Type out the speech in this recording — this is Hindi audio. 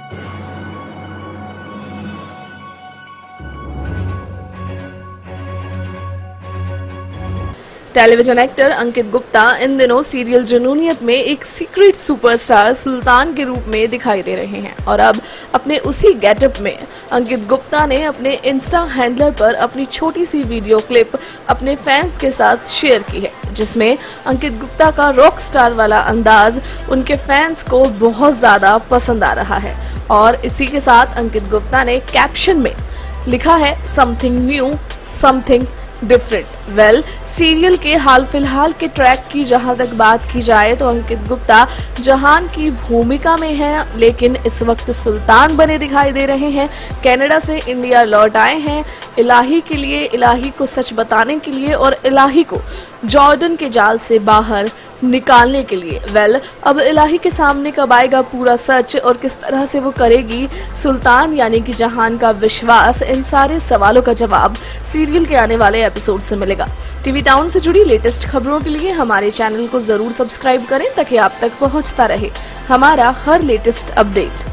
टेलीविजन एक्टर अंकित गुप्ता इन दिनों सीरियल जुनूनियत में एक सीक्रेट सुपरस्टार सुल्तान के रूप में दिखाई दे रहे हैं और अब अपने उसी गेटअप में अंकित गुप्ता ने अपने इंस्टा हैंडलर पर अपनी छोटी सी वीडियो क्लिप अपने फैंस के साथ शेयर की है, जिसमें अंकित गुप्ता का रॉक स्टार वाला अंदाज उनके फैंस को बहुत ज्यादा पसंद आ रहा है। और इसी के साथ अंकित गुप्ता ने कैप्शन में लिखा है something new something different. Well, serial के हाल फिलहाल के ट्रैक की जहां तक बात की जाए तो अंकित गुप्ता जहान की भूमिका में हैं, लेकिन इस वक्त सुल्तान बने दिखाई दे रहे हैं। कनाडा से इंडिया लौट आए हैं इलाही के लिए, इलाही को सच बताने के लिए और इलाही को जॉर्डन के जाल से बाहर निकालने के लिए। वेल, अब इलाही के सामने कब आएगा पूरा सच और किस तरह से वो करेगी सुल्तान यानी कि जहान का विश्वास, इन सारे सवालों का जवाब सीरियल के आने वाले एपिसोड से मिलेगा। टीवी टाउन से जुड़ी लेटेस्ट खबरों के लिए हमारे चैनल को जरूर सब्सक्राइब करें ताकि आप तक पहुंचता रहे हमारा हर लेटेस्ट अपडेट।